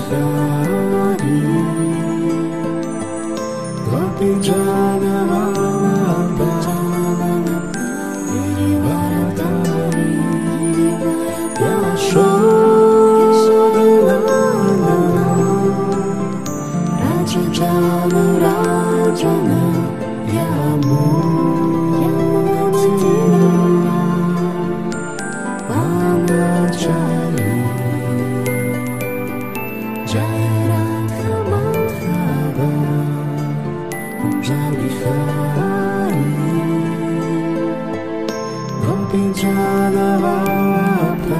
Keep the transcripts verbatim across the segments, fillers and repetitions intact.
Bihari, Gopi Janavallabha, Girivaradhari, Yashodanandana, Raja Jana Rajana, Yamunatira, Vanachari, Jaya Radha Madhava, Kunja Bihari, Gopi Janavallabha,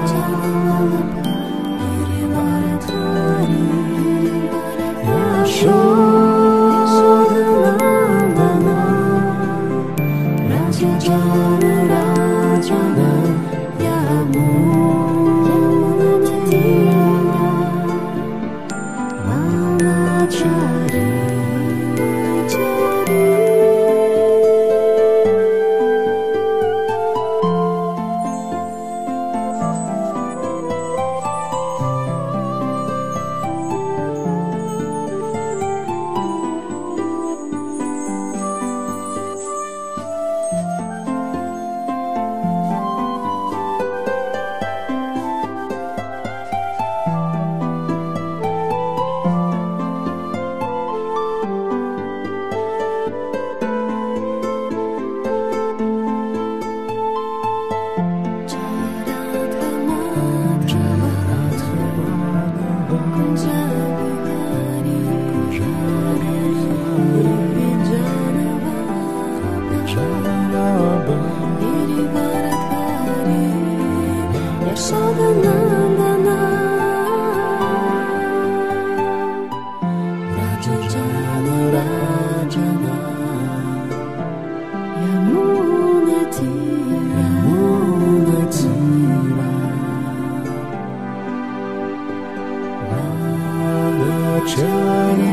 Girivaradhari, Yashodanandana, Raja Jana Rajana, Yamunatira, Vanachari. Yashodanandana, Raja Jana Rajana, Yamunatira, Yamunatira, Vanachari,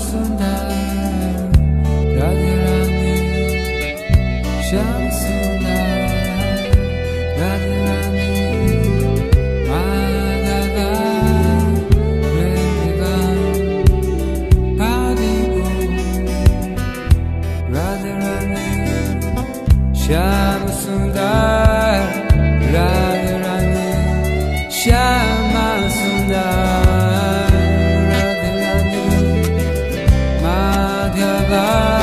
Sundar, Radhe Rani, Shyam Sundar, Radhe Rani, Madhava, Vrindavan, Haribo, Radhe Rani, Shyam Sundar, Radhe Rani, Shyama Sundar, Radhe Rani, Madhava,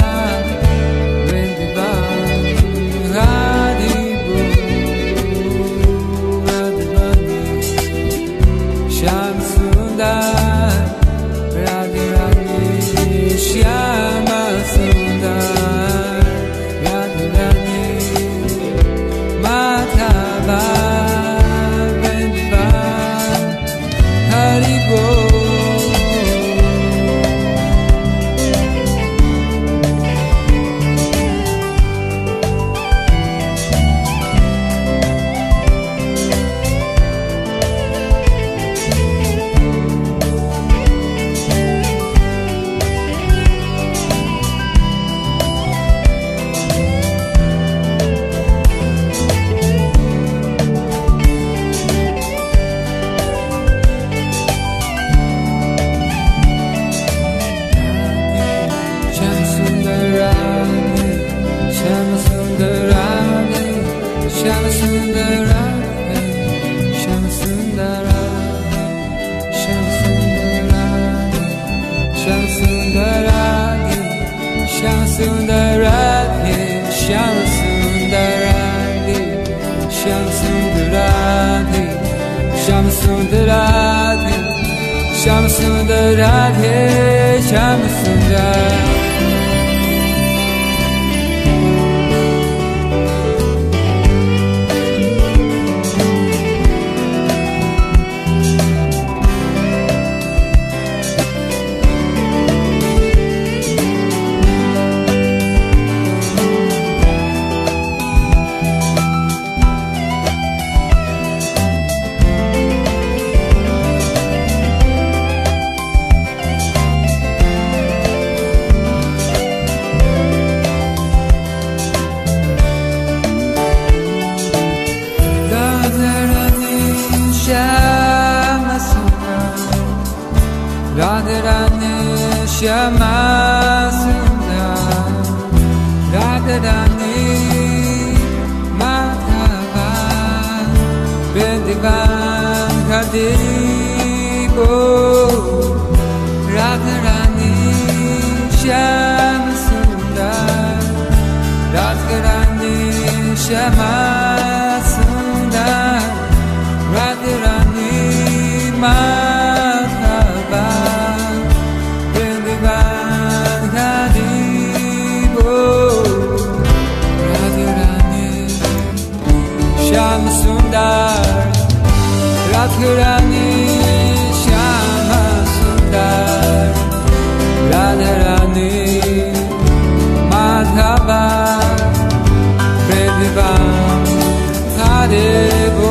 Vrindavan, Haribo, Radhe Rani, Shyam Sundar, Radhe Rani, Shyama Sundar, Radhe Rani, Madhava, Vrindavan, Haribo. Shyama Sundarani, Shyama Sundarani, Shyama Sundarani, Shyama Sundarani, Shyama Sundarani, Shyama Sundarani, Shyama Sundarani, Shyama Sundarani, Shyama Sundarani, Shyama Sundarani, Shyama Sundarani. Radhe Rani, Shyama Sundar, Radhe Rani, Madhava, Vrindavan, Haribo, Radhe Rani, Shyama Sundar, Radhe Rani, Shyama Sundar, Radhe Rani, Madhava, Vrindavan, Haribo, Radhe Rani, Shyama Sundar, Radhe Rani, Shyama Sundar, Radhe Rani, Madhava, Vrindavan, Haribo,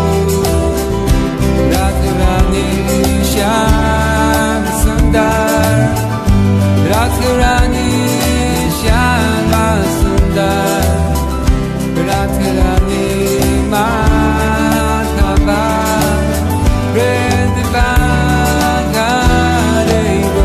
Radhe Rani, Shyama Sundar, Radhe Rani, Shyama Sundar, Radhe Rani, Madhava, Vrindavan, Haribo.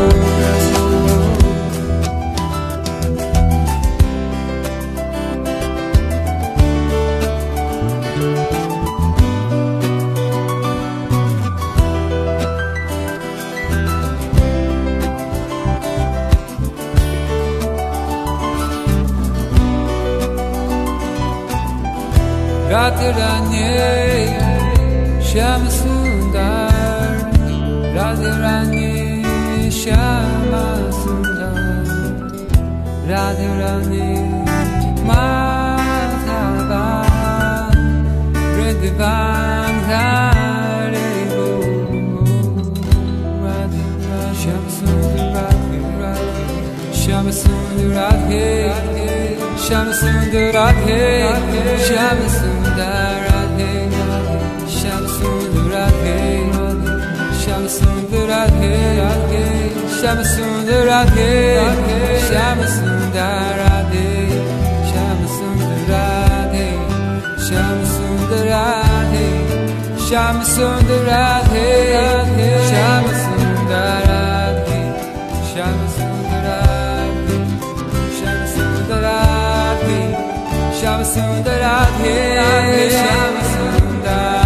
Radhe Rani, Shyama Sundar, Radhe Rani, Shyama Sundar, Radhe Rani, Madhava, Vrindavan, Haribo, Radhe Rani, Shyama Sundar, Radhe, Shyama Sundar, Radhe, Shyama Sundar, Radhe, Shyama Sundar, Radhe, Shyama Sundar, Radhe, Shyama Sundar, Radhe, Shyama Sundar. Sundar Radhe, Shyama Sundar Radhe, Shyama Sundar Radhe, Shyama Sundar Radhe, Shyama Sundar Radhe, Shyama Sundar Radhe, Shyama Sundar Radhe, Shyama Sundar Radhe, Shyama Sundar Radhe, Shyama Sundar.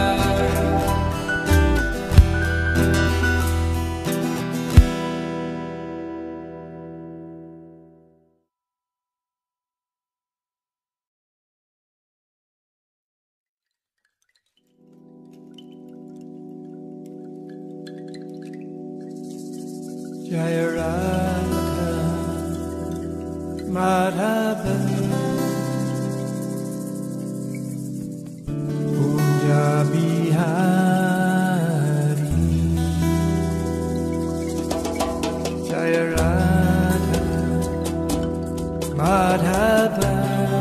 Jaya Radha Madhava Kunja Bihari Jaya Radha Madhava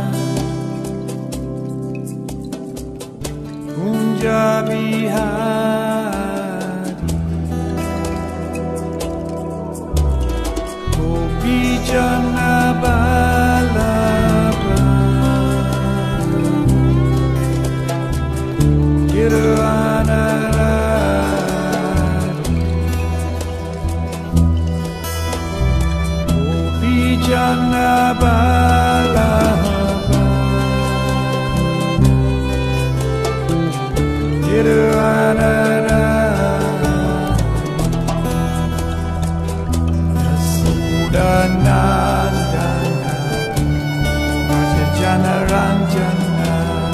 Kunja Bihari Jana Balaba Giruanara Gopi Jana Balaba Giruanara Nandana Vajjana Ranjana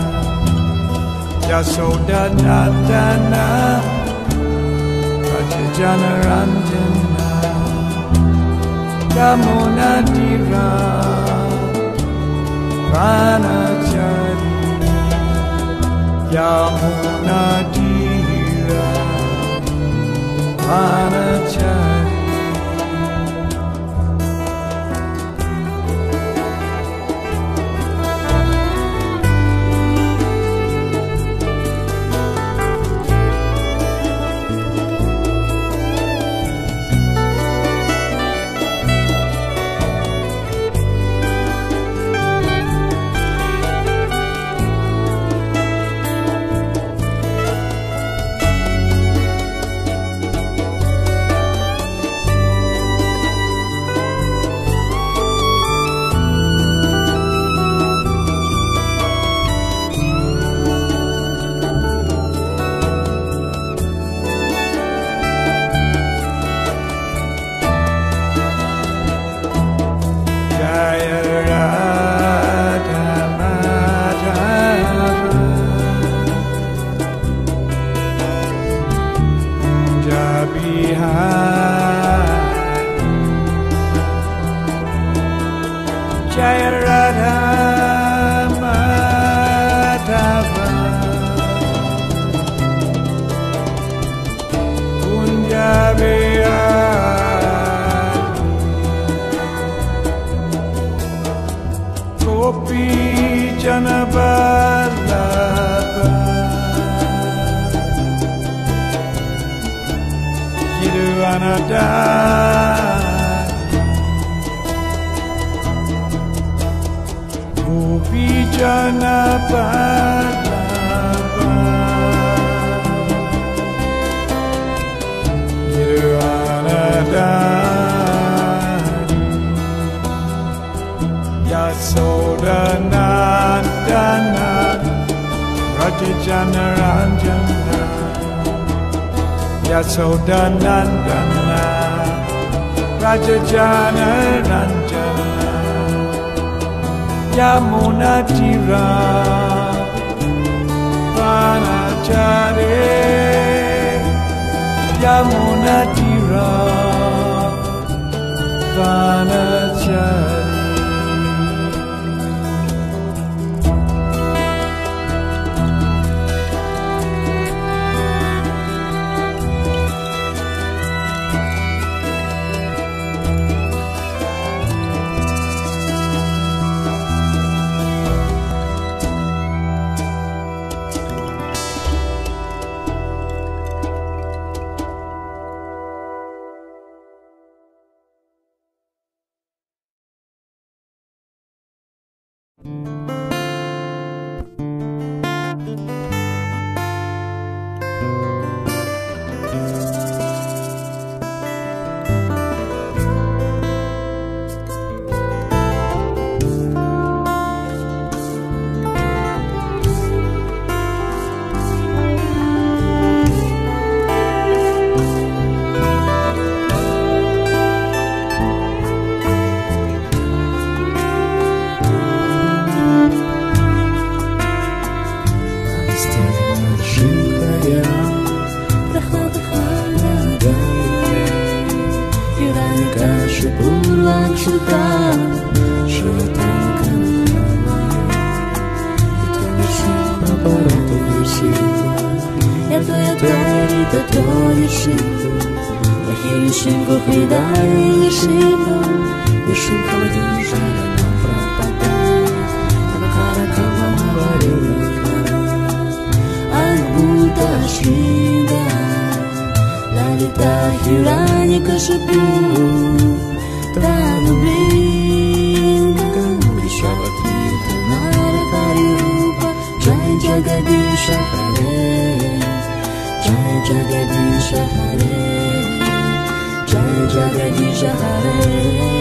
Yasoda Nandana Vajjana Ranjana Yamuna Dira Vanachari Yamuna Dira Vanachari Jaya Radha Madhava Kunja Bihari Gopi Jana Vallabha Giruvanada Jana Vallabha Giruvanadari Yasoda Nandana Vajjana Ranjana Yasoda Nandana Vajjana Ranjana Yamuna Tira Vanachari Yamuna Tira Vanachari Gaya Прохлада холодает И рани каши пурван шута Шутанка И то не сила, пора-то не сила Я то, я то, я то, то не сила Плохие шинку, хвидали не сила И шинка води жара нам пропадает Табакара кава варила Будда Шинга Лалита Хирани Кашипу Тану Блинга Вишаватрита Нарахари Рупа Джай Джагадиша Харе Джай Джагадиша Харе Джай Джагадиша Харе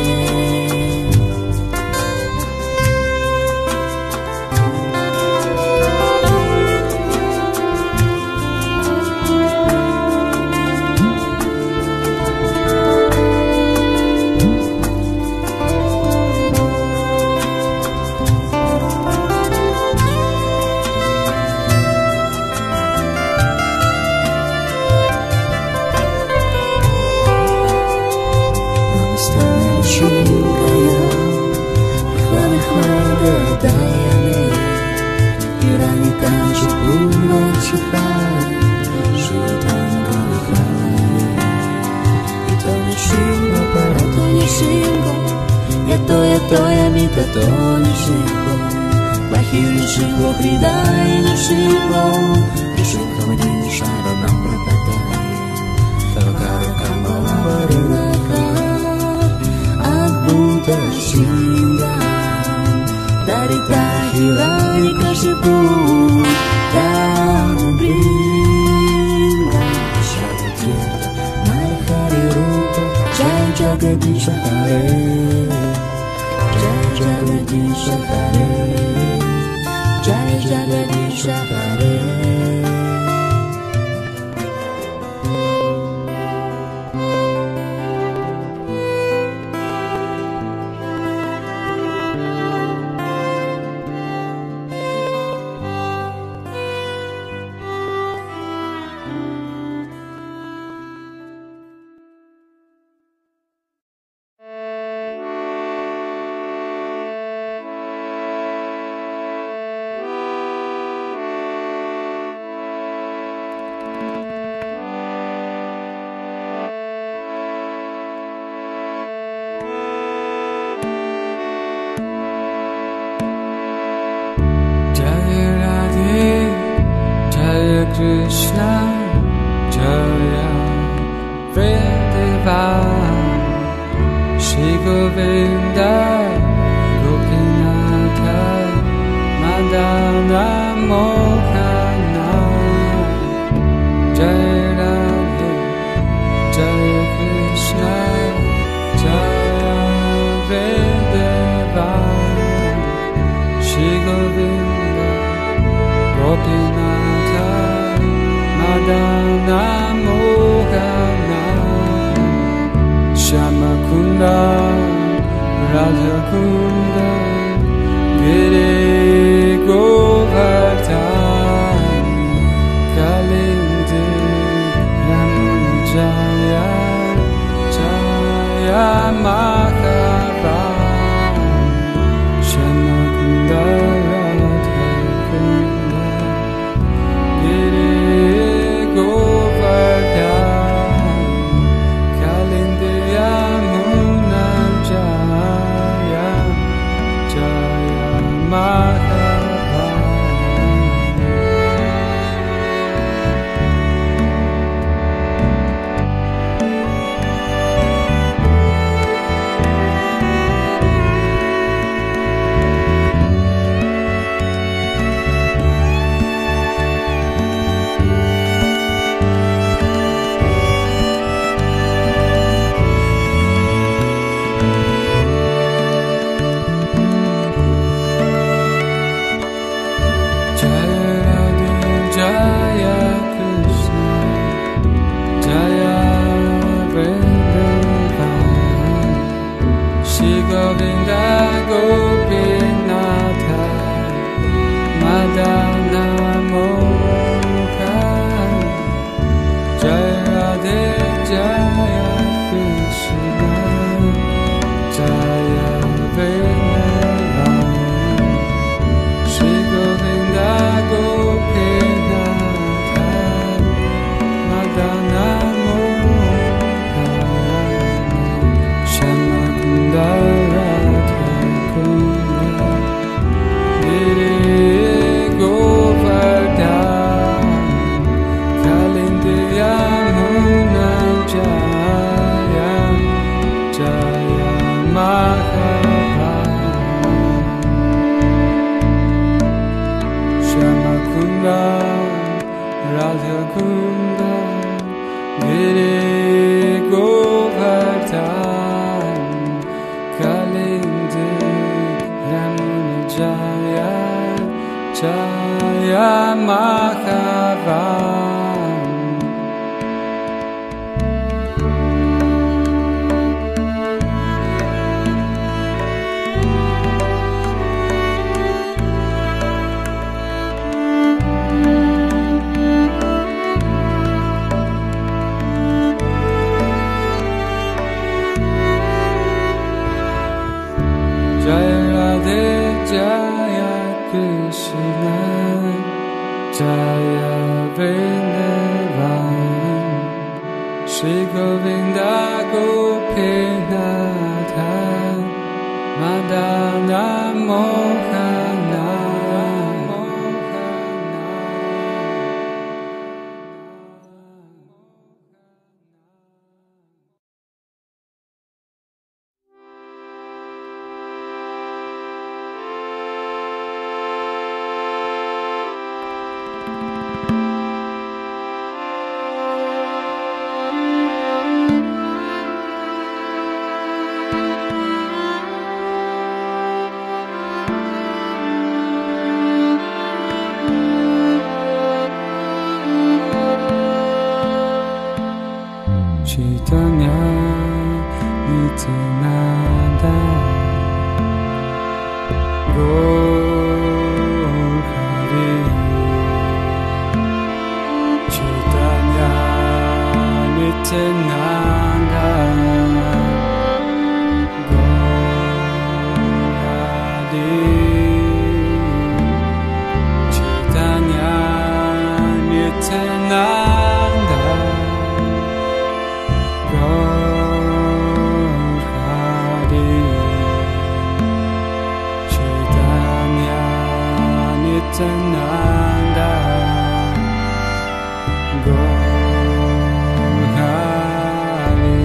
Плохие шинго, хридай не шинго И шинго води шара нам пропадает Табакара кама варилака От Будда Шинга Дарита Хирани Кашипу Тану Блинга Вишаватрита Нарахари Рупа Джай Джагадиша Харе Jagadish Hare Jai Jagadish Hare Krishna Jaya Vredeva Shri Govinda Gopinatha Madana Mohana Jaya Radhe Jaya Krishna Jaya Vredeva Shri Govinda Gopinatha Madana Mohana Shyamakunda Radha Radha Kunda Giri Govardhan Kalindi Yamuna Jaya Jaya Madhavan Jaya Radhe Jaya Krishna Jaya Vrindavan Shri Govinda Gopinatha Madana Mohana Chaitanya Nityananda Gaur Hari Chaitanya Nityananda Gaur Hari Chaitanya Nityananda Nityananda Gaur Hari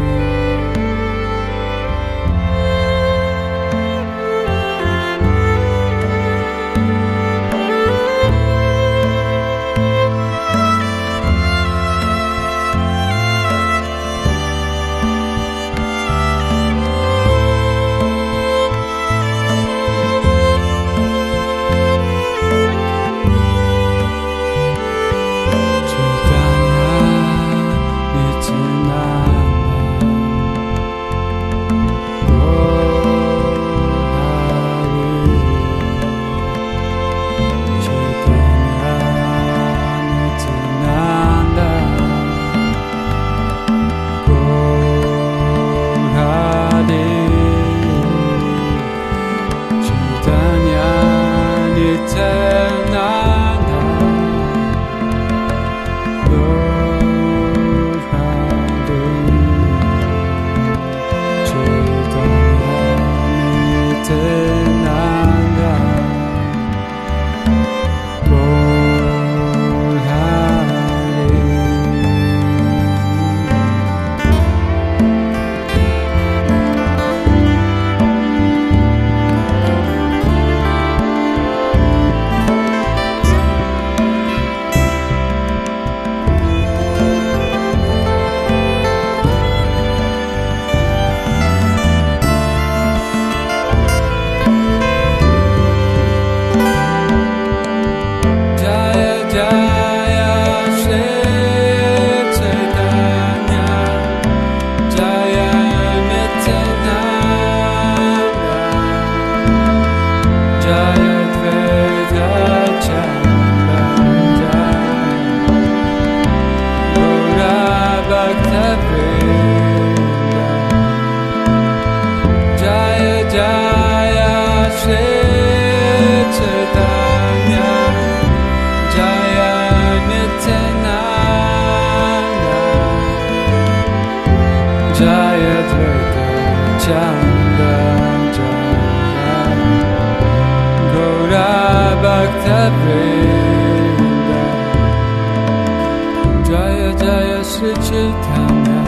Jaya Jaya Sri Chaitanya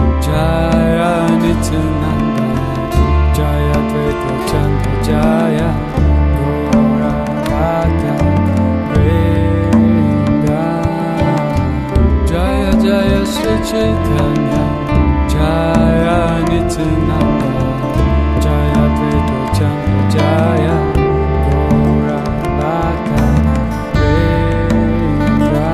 Jaya Nityananda Jaya Dvaita Chandra Jaya Gaura Bhakta Vrindavan Chaitanya Jaya Nityananda Jaya Advaita Chandra Jaya Gaura Bhakta Vrinda.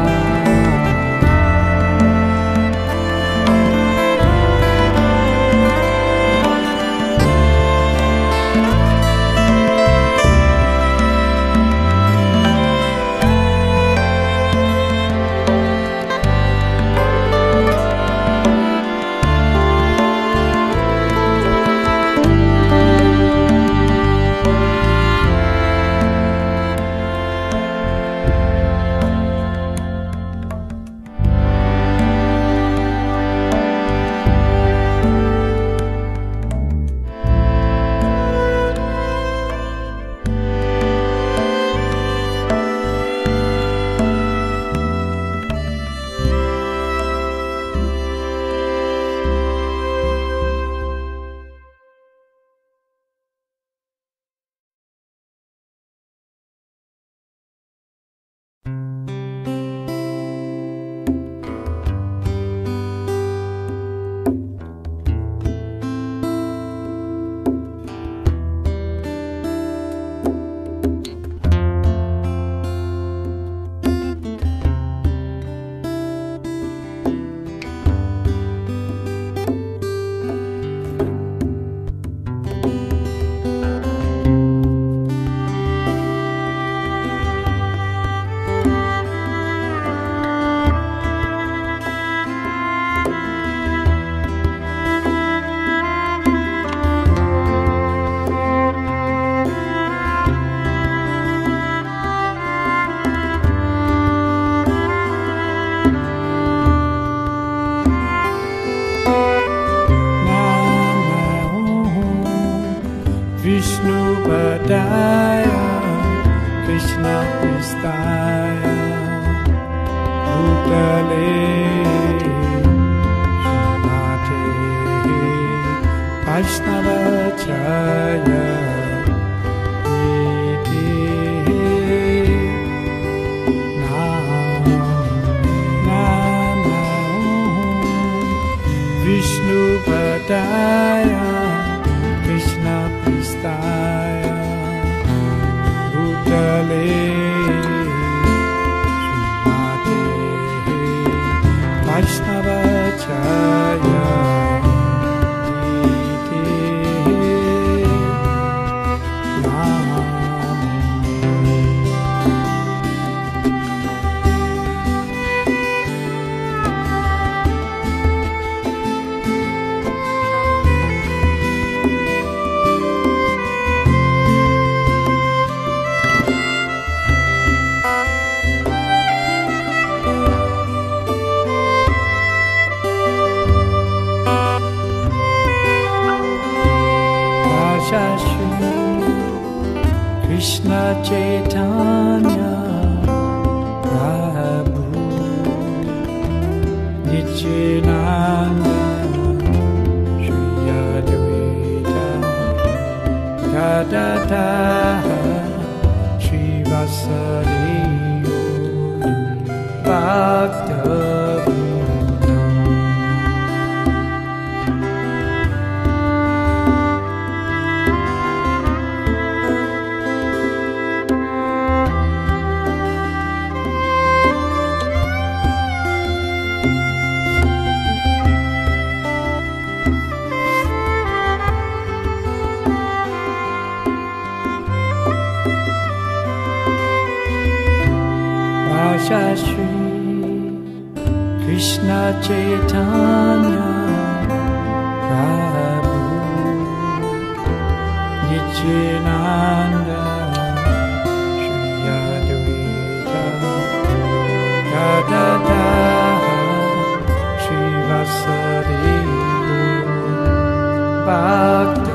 Vishnu Padaya Krishna Pristaya Bhutale Srimate Vaishnavacharya Iti Namo Vishnu Padaya Krishna Pristaya Bhutale Srimate Vaishnavacharya Iti Namo. Krishna Chaitanya Prabhu Nityananda Shri Advaita Gadadhara Shri Vasari Bhakta Shri Krishna Chaitanya Prabhu Nityananda Shri Advaita Gadadhara Shri Vasari Bhakta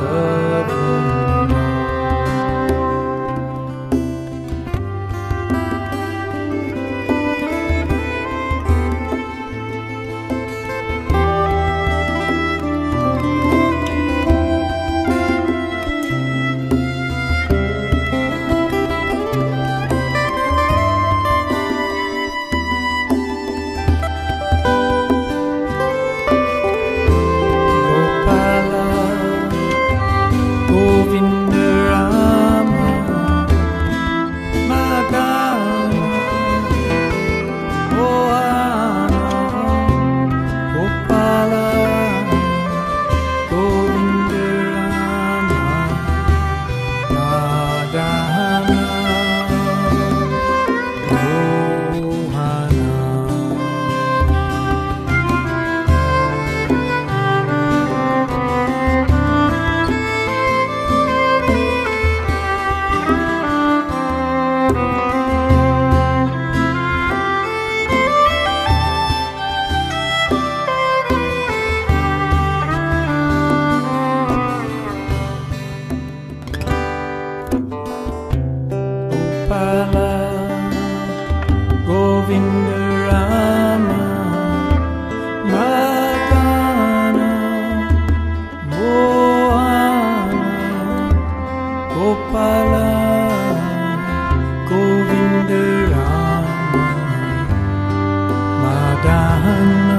Dana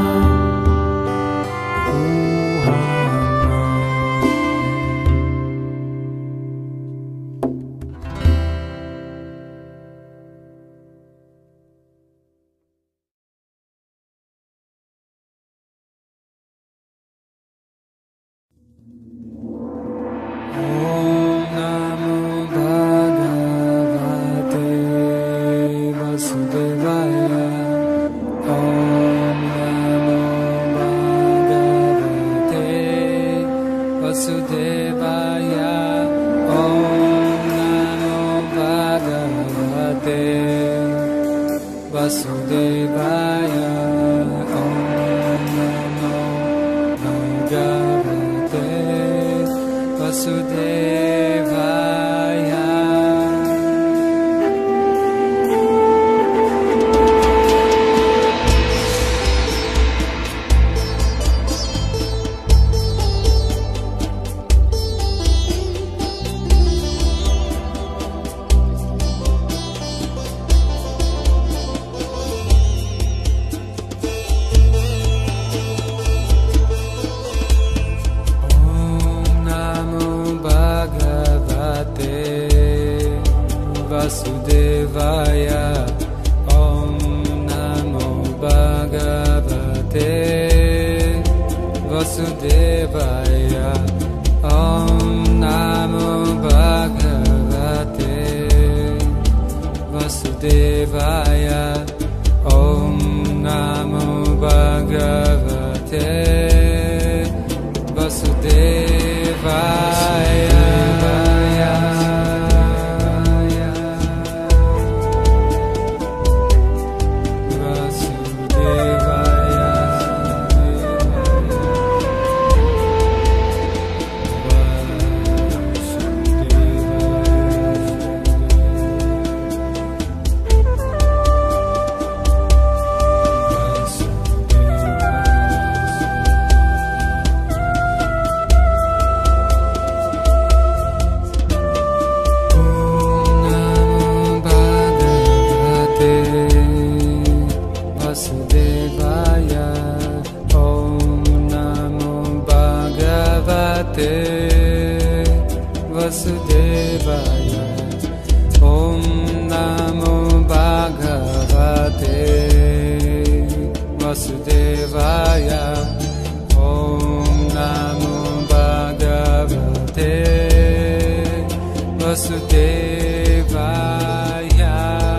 Vasudevaya, Om Namo Bhagavate Vasudevaya. Vasudevaya, Om Namo Bhagavate Vasudevaya, Om Namo Bhagavate Vasudevaya, Om Namo Bhagavate Vasudevaya. Vasudevaya, Om Namo Bhagavate Vasudevaya, Om Namo Bhagavate Vasudevaya.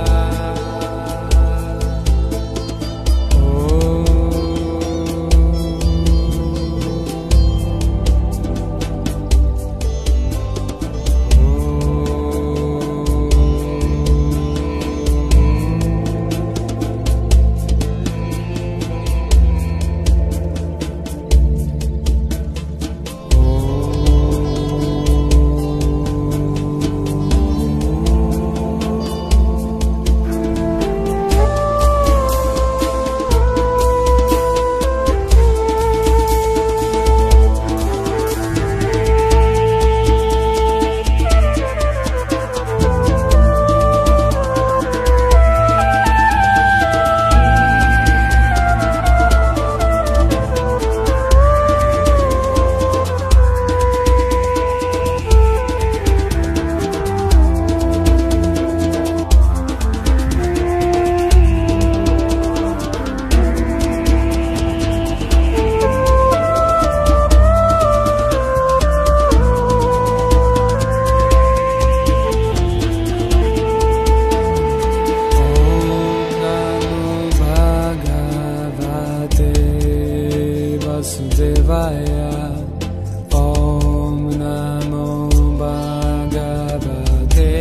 Vasudevaya, Om Namo Bhagavate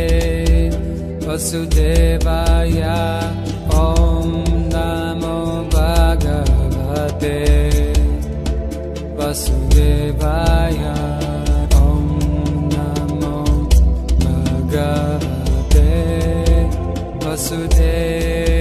Vasudevaya, Om Namo Bhagavate Vasudevaya, Om Namo Bhagavate Vasudevaya.